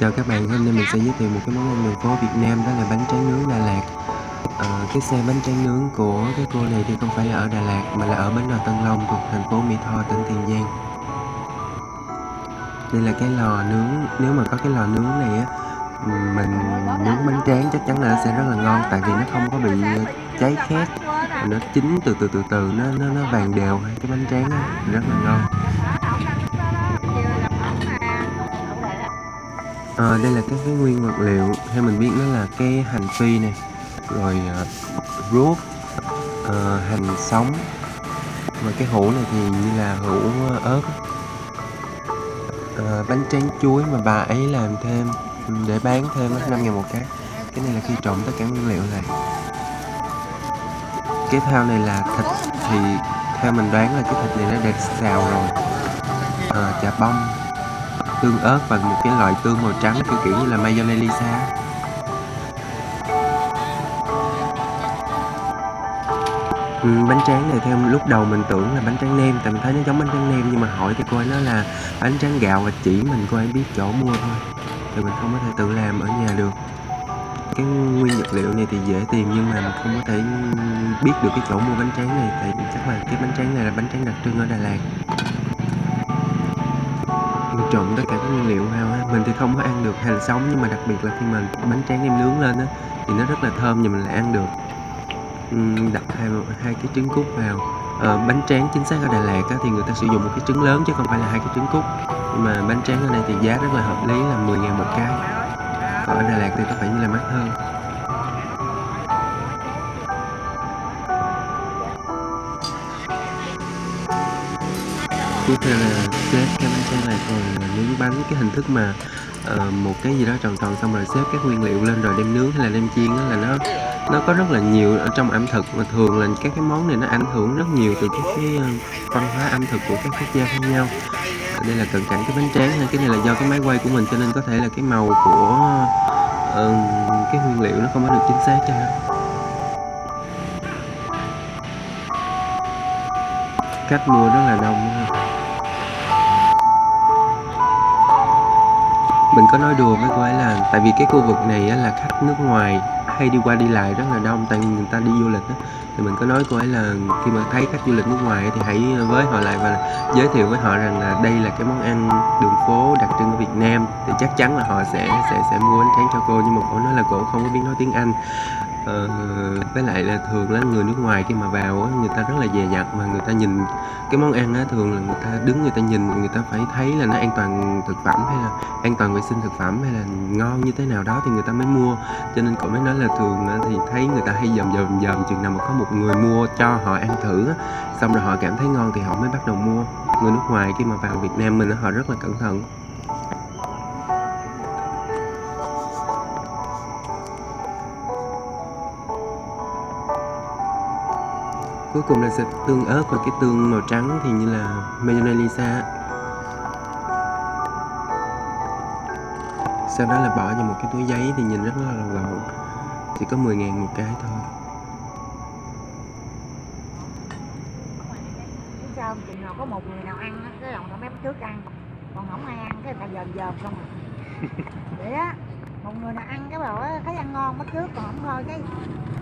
Chào các bạn, hôm nay mình sẽ giới thiệu một cái món ăn đường phố Việt Nam, đó là bánh tráng nướng Đà Lạt. Cái xe bánh tráng nướng của cái cô này thì không phải là ở Đà Lạt mà là ở bến đò Tân Long thuộc thành phố Mỹ Tho, tỉnh Tiền Giang. Đây là cái lò nướng, nếu mà có cái lò nướng này á, mình nướng bánh tráng chắc chắn là nó sẽ rất là ngon, tại vì nó không có bị cháy khét, nó chín từ từ nó vàng đều, cái bánh tráng á, rất là ngon. Đây là cái nguyên vật liệu, theo mình biết nó là cái hành phi này, rồi ruốc, hành sống, và cái hũ này thì như là hũ ớt. Bánh tráng chuối mà bà ấy làm thêm để bán thêm 5.000 một cái này là khi trộn tất cả nguyên liệu lại. Cái thao này là thịt, thì theo mình đoán là cái thịt này nó được xào rồi. Chà bông, tương ớt và một cái loại tương màu trắng kiểu như là mayonnaise Lisa. Bánh tráng này theo lúc đầu mình tưởng là bánh tráng nem, tại mình thấy nó giống bánh tráng nem, nhưng mà hỏi thì cô ấy nói là bánh tráng gạo và chỉ mình cô ấy biết chỗ mua thôi, thì mình không có thể tự làm ở nhà được. Cái nguyên vật liệu này thì dễ tìm nhưng mà mình không có thể biết được cái chỗ mua bánh tráng này, tại chắc là cái bánh tráng này là bánh tráng đặc trưng ở Đà Lạt. Mình trộn tất cả các nguyên liệu vào á, mình thì không có ăn được hành sống, nhưng mà đặc biệt là khi mà bánh tráng em nướng lên á thì nó rất là thơm và mình lại ăn được. Đặt hai cái trứng cút vào. Bánh tráng chính xác ở Đà Lạt á, thì người ta sử dụng một cái trứng lớn chứ không phải là hai cái trứng cút, nhưng mà bánh tráng ở đây thì giá rất là hợp lý là 10.000 một cái, còn ở Đà Lạt thì có vẻ như là mắc hơn. Tiếp theo là xếp cái bánh tráng này rồi nướng bánh, cái hình thức mà một cái gì đó tròn tròn xong rồi xếp các nguyên liệu lên rồi đem nướng hay là đem chiên đó, là nó có rất là nhiều ở trong ẩm thực, mà thường là các cái món này nó ảnh hưởng rất nhiều từ cái văn hóa ẩm thực của các quốc gia khác nhau. Đây là cận cảnh cái bánh tráng, cái này là do cái máy quay của mình cho nên có thể là cái màu của cái nguyên liệu nó không có được chính xác cho nên. Khách mua rất là đông. Mình có nói đùa với cô ấy là tại vì cái khu vực này á, là khách nước ngoài hay đi qua đi lại rất là đông, tại vì người ta đi du lịch á, thì mình có nói cô ấy là khi mà thấy khách du lịch nước ngoài thì hãy với họ lại và giới thiệu với họ rằng là đây là cái món ăn đường phố đặc trưng của Việt Nam, thì chắc chắn là họ sẽ mua bánh tráng cho cô. Nhưng mà cô nói là cô không có biết nói tiếng Anh. Với lại là thường là người nước ngoài khi mà vào á, người ta rất là dè dặt, mà người ta nhìn cái món ăn á, thường là người ta đứng người ta nhìn, người ta phải thấy là nó an toàn thực phẩm hay là an toàn vệ sinh thực phẩm hay là ngon như thế nào đó thì người ta mới mua. Cho nên cậu mới nói là thường thì thấy người ta hay dòm chừng nào mà có một người mua cho họ ăn thử á, xong rồi họ cảm thấy ngon thì họ mới bắt đầu mua. Người nước ngoài khi mà vào Việt Nam mình họ rất là cẩn thận. Cuối cùng là xịt tương ớt, và cái tương màu trắng thì như là mayonnaise Lisa. Sau đó là bỏ vào một cái túi giấy thì nhìn rất là gọn, chỉ có 10.000 một cái thôi. Sao chừng nào có một người nào ăn cái lòng tao mép trước ăn, còn không ai ăn cái người ta dòm không à. Vậy á, một người nào ăn cái bảo thấy ăn ngon bắt trước, còn không thôi cái